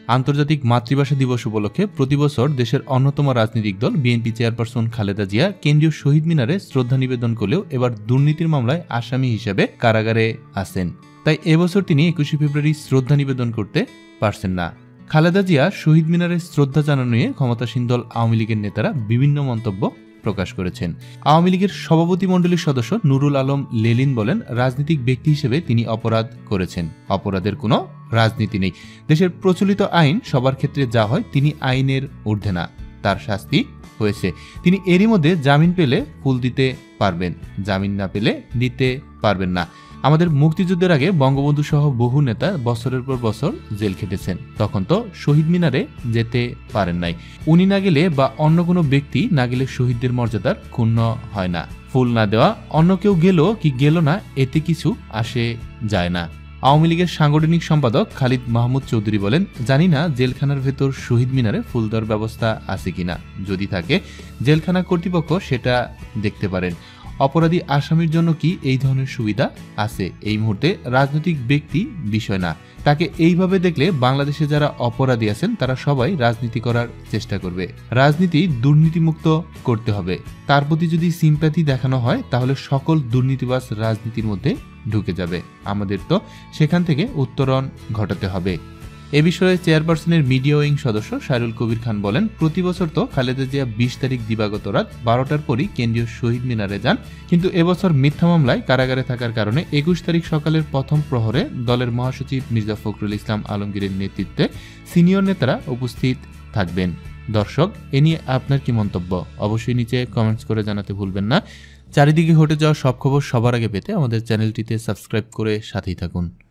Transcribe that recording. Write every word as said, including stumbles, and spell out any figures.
আন্তর্জাতিক মাতৃভাষা দিবস উপলক্ষে প্রতিবছর দেশের অন্যতম রাজনৈতিক দল বিএনপি চেয়ারপারসন খালেদা জিয়া কেন্দ্রীয় শহীদ মিনারে শ্রদ্ধা নিবেদন করলেও এবার দুর্নীতির মামলায় আসামি হিসেবে কারাগারে আছেন। তাই এবছর তিনি একুশে ফেব্রুয়ারি শ্রদ্ধা নিবেদন করতে পারছেন না। খালেদা জিয়া শহীদ মিনারে শ্রদ্ধা জানানো নিয়ে ক্ষমতাসীন দল আওয়ামী লীগের নেতারা বিভিন্ন মন্তব্য প্রকাশ করেছেন। আওয়ামী লীগের সভাপতি মণ্ডলীর সদস্য নুরুল আলম লেলিন বলেন, রাজনৈতিক ব্যক্তি হিসেবে তিনি অপরাধ করেছেন, অপরাধের কোনো রাজনীতি নেই। দেশের প্রচলিত আইন সবার ক্ষেত্রে যা হয়, তিনি আইনের ঊর্ধ্বে না, তার শাস্তি হয়েছে। তিনি এরই মধ্যে জামিন পেলে ফুল দিতে পারবেন, জামিন না পেলে দিতে পারবেন না। আমাদের মুক্তিযুদ্ধের আগে বঙ্গবন্ধু সহ বহু নেতা বছরের পর বছর জেল খেটেছেন, তখন তো শহীদ মিনারে যেতে পারেন নাই। উনি না গেলে বা অন্য কোনো ব্যক্তি না গেলে শহীদদের মর্যাদার ক্ষুণ্ণ হয় না। ফুল না দেওয়া অন্য কেউ গেল কি গেল না, এতে কিছু আসে যায় না। আওয়ামী লীগের সাংগঠনিক সম্পাদক খালিদ মাহমুদ চৌধুরী বলেন, জানি না জেলখানার ভেতর শহীদ মিনারে ফুল দেওয়ার ব্যবস্থা আছে কিনা, যদি থাকে জেলখানা কর্তৃপক্ষ সেটা দেখতে পারেন। অপরাধী আসামির জন্য কি এই ধরনের সুবিধা আছে? এই মুহূর্তে রাজনৈতিক ব্যক্তি বিষয় না, তাকে এইভাবে দেখলে বাংলাদেশে যারা অপরাধী আছেন তারা সবাই রাজনীতি করার চেষ্টা করবে। রাজনীতি দুর্নীতিমুক্ত করতে হবে। তার প্রতি যদি সিম্প্যাথি দেখানো হয় তাহলে সকল দুর্নীতিবাজ রাজনীতির মধ্যে ঢুকে যাবে। আমাদের তো সেখান থেকে উত্তরণ ঘটাতে হবে। এ বিষয়ে চেয়ারপারসনের মিডিয়া উইং সদস্য সাইরুল কবির খান বলেন, প্রতি বছর তো খালেদা জিয়া বিশ তারিখ দিবাগত রাত বারোটার পরই কেন্দ্রীয় শহীদ মিনারে যান, কিন্তু এবছর মিথ্যা মামলায় কারাগারে থাকার কারণে একুশ তারিখ সকালের প্রথম প্রহরে দলের মহাসচিব মির্জা ফখরুল ইসলাম আলমগীরের নেতৃত্বে সিনিয়র নেতারা উপস্থিত থাকবেন। দর্শক, এ নিয়ে আপনার কি মন্তব্য অবশ্যই নিচে কমেন্টস করে জানাতে ভুলবেন না। চারিদিকে ঘটে যাওয়া সব খবর সবার আগে পেতে আমাদের চ্যানেলটিতে সাবস্ক্রাইব করে সাথেই থাকুন।